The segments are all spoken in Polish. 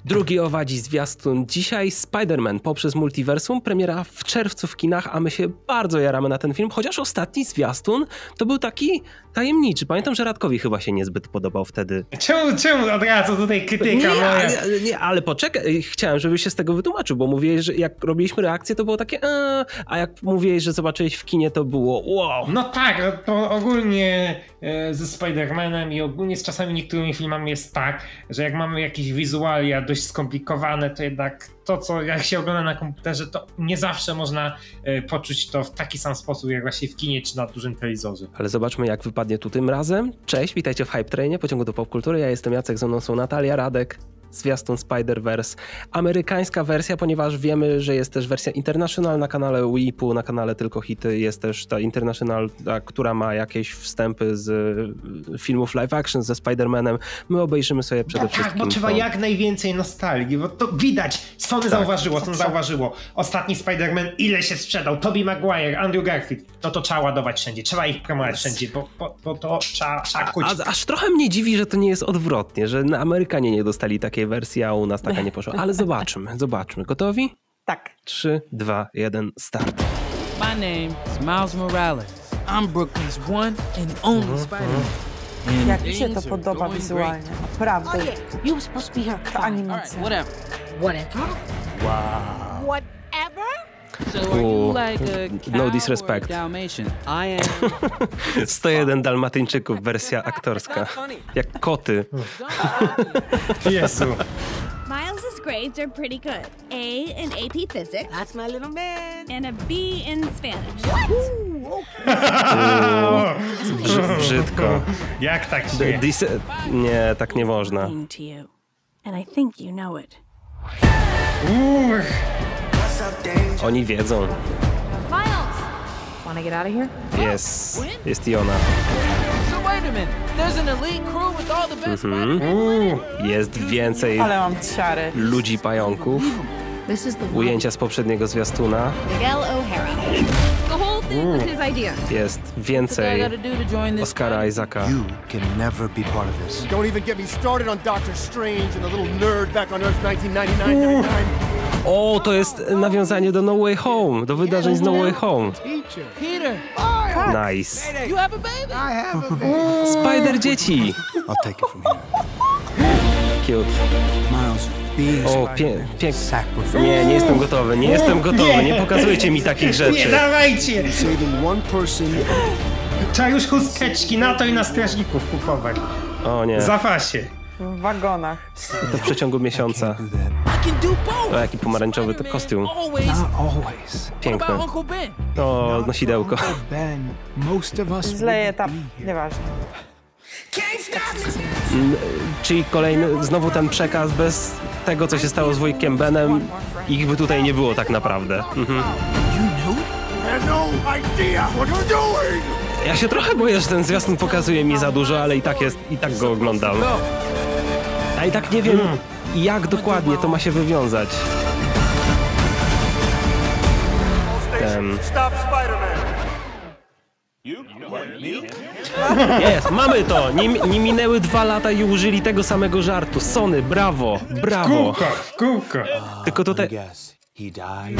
Drugi owadzi zwiastun. Dzisiaj Spider-Man poprzez multiversum. Premiera w czerwcu w kinach, a my się bardzo jaramy na ten film, chociaż ostatni zwiastun to był taki tajemniczy. Pamiętam, że Radkowi chyba się niezbyt podobał wtedy. Czemu od razu tutaj krytyka moja? Nie, ale poczekaj, chciałem, żebyś się z tego wytłumaczył, bo mówiłeś, że jak robiliśmy reakcję, to było takie a jak mówiłeś, że zobaczyłeś w kinie, to było wow. No tak, to ogólnie ze Spider-Manem i ogólnie z czasami niektórymi filmami jest tak, że jak mamy jakieś wizualia dość skomplikowane, to jednak to, co jak się ogląda na komputerze, to nie zawsze można poczuć to w taki sam sposób, jak właśnie w kinie czy na dużym telewizorze. Ale zobaczmy, jak wypadnie tu tym razem. Cześć, witajcie w Hype Trainie, pociągu do popkultury. Ja jestem Jacek, ze mną są Natalia, Radek, zwiastun Spider-Verse. Amerykańska wersja, ponieważ wiemy, że jest też wersja International na kanale Weepu, na kanale Tylko Hity. Jest też ta International, która ma jakieś wstępy z filmów live action ze Spider-Manem. My obejrzymy sobie przede wszystkim. Tak, bo trzeba jak najwięcej nostalgii, bo to widać. Sony zauważyło. Ostatni Spider-Man ile się sprzedał. Tobey Maguire, Andrew Garfield. No to trzeba ładować wszędzie. Trzeba ich promować wszędzie, bo to trzeba kuć. Aż trochę mnie dziwi, że to nie jest odwrotnie, że Amerykanie nie dostali takiej wersji, a u nas taka nie poszła. Ale zobaczmy. Gotowi? Tak. 3, 2, 1, start. My name is Miles Morales. I'm Brooklyn's one and only Spider-Man. Jak mi się to podoba wizualnie, naprawdę. Oh yeah, you were supposed to be her. Ta animacja. Whatever. Whatever. Wow. Whatever? So are you like a No cow disrespect. or a Dalmatian? I am. 101 Dalmatyńczyków, wersja aktorska. Jak koty. Jezu. Miles's grades are pretty good. A in AP Physics. That's my little man. And a B in Spanish. Brzydko. Jak tak się... Nie, tak nie można. To you. And I think you know it. Oni wiedzą. Miles! Wanna get out of here? Jest i ona. So wait a minute. There's an elite crew with all the best Spider-Man. Jest więcej Ale mam ciary. ludzi pająków. This is the Ujęcia z poprzedniego zwiastuna. Miguel O'Hara. The whole thing was his idea. Jest What I więcej gotta do to join this Oscara Isaaca. You can never be part of this. Don't even get me started on Doctor Strange and the little nerd back on Earth 1999. O, to jest nawiązanie do No Way Home, do wydarzeń z No Way Home. Peter, Nice. you have a baby? I have a baby. Spider dzieci. I'll take it from here. Cute. Miles, being O, Spider-Man is sacrifice. Nie jestem gotowy, nie pokazujecie mi takich Nie rzeczy. dawajcie! Saving one person. Trzeba już chusteczki na to i na strażników kupować. O nie, W zapasie. W wagonach. to w przeciągu miesiąca. Do that. I can do both. O, jaki pomarańczowy to kostium. Always. Not always. What Piękne. about Uncle Ben? O, nosidełko. Uncle Ben, most of us Źle wouldn't etap, be here. nieważne. Czyli kolejny, znowu ten przekaz bez tego, co się stało z wujkiem Benem. Ich by tutaj nie było tak naprawdę. Mhm. Have no idea what you're doing. Ja się trochę boję, że ten zwiastun pokazuje mi za dużo, ale i tak go oglądam. A i tak nie wiem, jak dokładnie to ma się wywiązać. Stop Spider-Man. Jest, mamy to! Nie minęły 2 lata i użyli tego samego żartu. Sony, brawo, brawo. W kółko. Tylko tutaj... Yes, he died.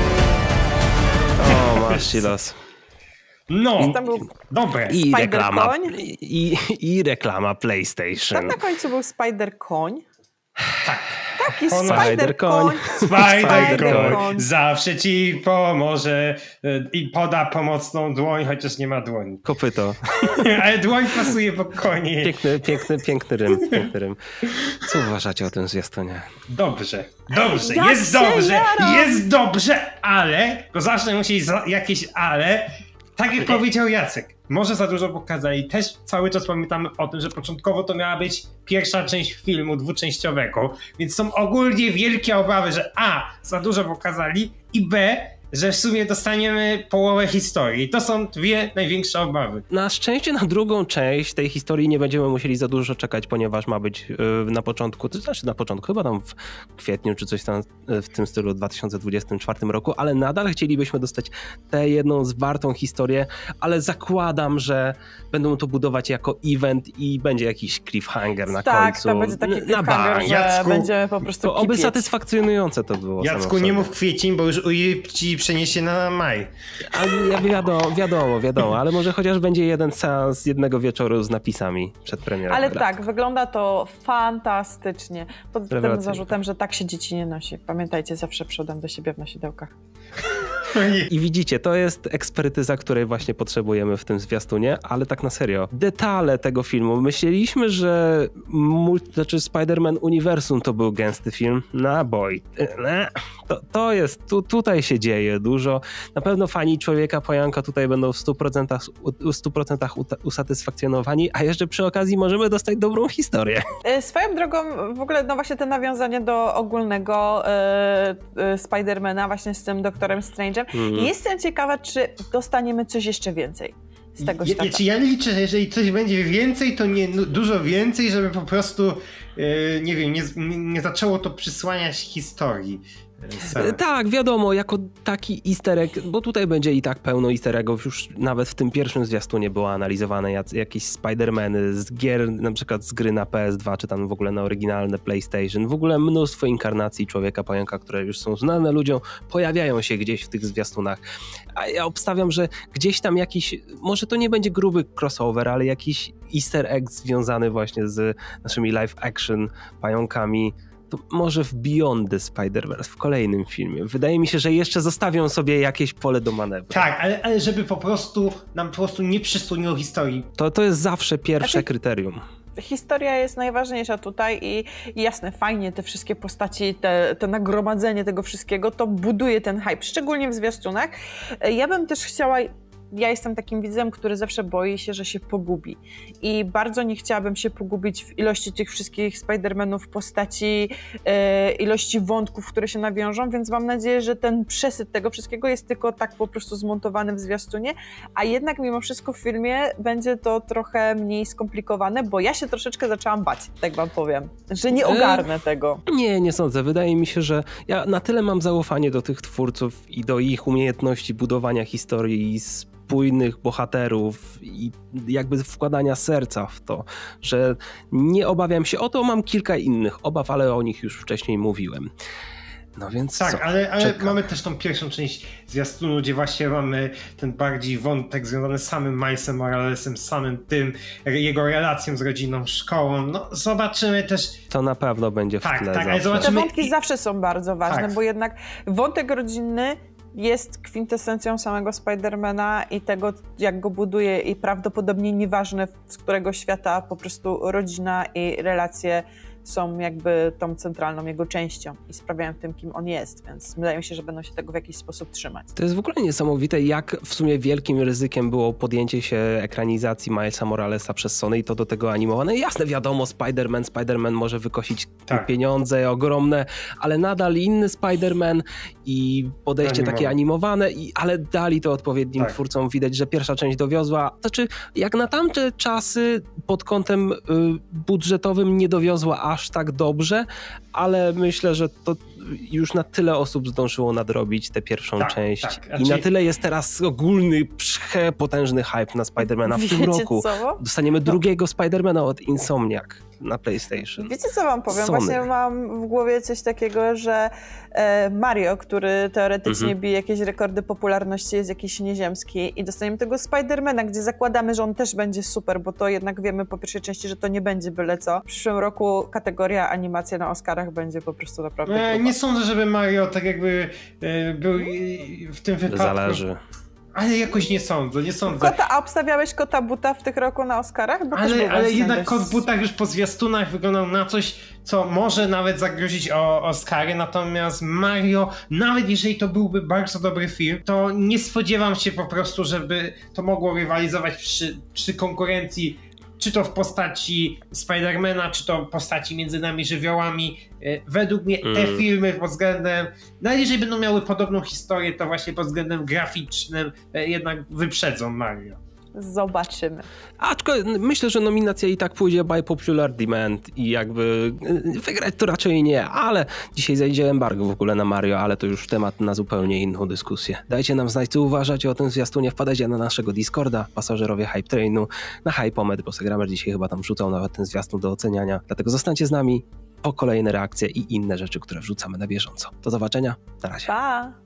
O, masz ci los. No, Tam był, dobre. I reklama. Spider-Koń? I reklama PlayStation. tam na końcu był Spider-Koń. Taki Spider-Koń. Spider-Koń. Spider-Koń zawsze ci pomoże i poda pomocną dłoń, chociaż nie ma dłoni. Kopyto. Ale dłoń pasuje po konie. Piękny rym. Co uważacie o tym zwiastunie? Dobrze, Jak jest się dobrze, jaram. jest dobrze, ale, bo zawsze musi jakieś ale, tak jak powiedział Jacek, może za dużo pokazali. Też cały czas pamiętamy o tym, że początkowo to miała być pierwsza część filmu dwuczęściowego, więc są ogólnie wielkie obawy, że A, za dużo pokazali i B, że w sumie dostaniemy połowę historii. To są dwie największe obawy. Na szczęście na drugą część tej historii nie będziemy musieli za dużo czekać, ponieważ ma być na początku, to znaczy na początku, chyba tam w kwietniu czy coś tam w tym stylu 2024 roku, ale nadal chcielibyśmy dostać tę jedną zwartą historię, ale zakładam, że będą to budować jako event i będzie jakiś cliffhanger na końcu. Tak, to będzie taki cliffhanger, że Jacku, będzie po prostu To oby kipieć. satysfakcjonujące to było. Jacku, nie mów kwiecień, bo już ci przeniesie na maj. Wiadomo, ale może chociaż będzie jeden seans jednego wieczoru z napisami przed premierą. Ale tak, wygląda to fantastycznie. Pod tym Rewelacyjnie. zarzutem, że tak się dzieci nie nosi. Pamiętajcie, zawsze przodem do siebie w nosidełkach. I widzicie, to jest ekspertyza, której właśnie potrzebujemy w tym zwiastunie, ale tak na serio. Detale tego filmu. Myśleliśmy, że Spider-Man Uniwersum to był gęsty film. To jest, tutaj się dzieje dużo. Na pewno fani Człowieka Pająka tutaj będą w 100% usatysfakcjonowani, a jeszcze przy okazji możemy dostać dobrą historię. Swoją drogą, w ogóle no właśnie to nawiązanie do ogólnego Spidermana właśnie z tym Doktorem Strange'em. Jestem ciekawa, czy dostaniemy coś jeszcze więcej z tego świata. Ja liczę, że jeżeli coś będzie więcej, to nie dużo więcej, żeby po prostu nie wiem, nie zaczęło to przysłaniać historii. Tak, wiadomo, jako taki easter egg, bo tutaj będzie i tak pełno easter eggów, już nawet w tym pierwszym zwiastunie było analizowane jakieś Spider-Many z gier, na przykład z gry na PS2, czy tam w ogóle na oryginalne PlayStation, w ogóle mnóstwo inkarnacji Człowieka Pająka, które już są znane ludziom, pojawiają się gdzieś w tych zwiastunach. A ja obstawiam, że gdzieś tam jakiś, może to nie będzie gruby crossover, ale jakiś easter egg związany właśnie z naszymi live action pająkami, to może w Beyond the Spider-Verse, w kolejnym filmie. Wydaje mi się, że jeszcze zostawią sobie jakieś pole do manewru. Tak, ale żeby nam po prostu nie przysłoniło historii. To jest zawsze pierwsze kryterium. Historia jest najważniejsza tutaj i jasne, fajnie te wszystkie postaci, to nagromadzenie tego wszystkiego, to buduje ten hype, szczególnie w zwiastunach. Ja bym też chciała... Ja jestem takim widzem, który zawsze boi się, że się pogubi. I bardzo nie chciałabym się pogubić w ilości tych wszystkich Spider-Manów, postaci, ilości wątków, które się nawiążą, więc mam nadzieję, że ten przesyt tego wszystkiego jest tylko tak po prostu zmontowany w zwiastunie, a jednak mimo wszystko w filmie będzie to trochę mniej skomplikowane, bo ja się troszeczkę zaczęłam bać, tak wam powiem, że nie ogarnę tego. Nie sądzę. Wydaje mi się, że ja na tyle mam zaufanie do tych twórców i do ich umiejętności budowania historii i spójnych bohaterów i jakby wkładania serca w to, że nie obawiam się o to, mam kilka innych obaw, ale o nich już wcześniej mówiłem. No więc tak, co? ale Czekam. mamy też tą pierwszą część zwiastunu, gdzie właśnie mamy ten bardziej wątek związany z samym Milesem Moralesem, samym tym, jego relacją z rodziną, szkołą. No zobaczymy też... To na pewno będzie w tle ale zawsze. zobaczymy... Te wątki zawsze są bardzo ważne, Tak. bo jednak wątek rodzinny jest kwintesencją samego Spidermana i tego, jak go buduje i prawdopodobnie nieważne, z którego świata po prostu rodzina i relacje są jakby tą centralną jego częścią i sprawiają tym, kim on jest, więc wydaje mi się, że będą się tego w jakiś sposób trzymać. To jest w ogóle niesamowite, jak w sumie wielkim ryzykiem było podjęcie się ekranizacji Milesa Moralesa przez Sony i to do tego animowane. Jasne, wiadomo, Spider-Man może wykosić pieniądze ogromne, ale nadal inny Spider-Man i podejście takie animowane, ale dali to odpowiednim twórcom. Widać, że pierwsza część dowiozła, znaczy jak na tamte czasy pod kątem budżetowym nie dowiozła aż tak dobrze, ale myślę, że to już na tyle osób zdążyło nadrobić tę pierwszą część i na tyle jest teraz ogólny, potężny hype na Spider-Mana w tym roku. Co? Dostaniemy drugiego Spider-Mana od Insomniac na PlayStation. Wiecie, co wam powiem? Sony. Właśnie mam w głowie coś takiego, że Mario, który teoretycznie bije jakieś rekordy popularności, jest jakiś nieziemski i dostaniemy tego Spider-Mana, gdzie zakładamy, że on też będzie super, bo to jednak wiemy po pierwszej części, że to nie będzie byle co. W przyszłym roku kategoria animacja na Oscarach będzie po prostu naprawdę Nie sądzę, żeby Mario tak jakby był w tym wypadku. Zależy. Ale jakoś nie sądzę. A obstawiałeś Kota Buta w tych roku na Oscarach? Bo ale jednak Kot w butach już po zwiastunach wyglądał na coś, co może nawet zagrozić o Oscary, natomiast Mario, nawet jeżeli to byłby bardzo dobry film, to nie spodziewam się po prostu, żeby to mogło rywalizować przy konkurencji czy to w postaci Spidermana, czy to w postaci Między nami żywiołami. Według mnie te filmy pod względem, nawet jeżeli będą miały podobną historię, to właśnie pod względem graficznym jednak wyprzedzą Mario. Zobaczymy. Myślę, że nominacja i tak pójdzie by popular demand i jakby wygrać to raczej nie, ale dzisiaj zajdzie embargo w ogóle na Mario, ale to już temat na zupełnie inną dyskusję. Dajcie nam znać, co uważacie o tym zwiastunie, wpadajcie na naszego Discorda, pasażerowie Hype Trainu, na Hypomet, bo Segramer dzisiaj chyba tam wrzucał nawet ten zwiastun do oceniania, dlatego zostańcie z nami po kolejne reakcje i inne rzeczy, które wrzucamy na bieżąco. Do zobaczenia, na razie. Pa!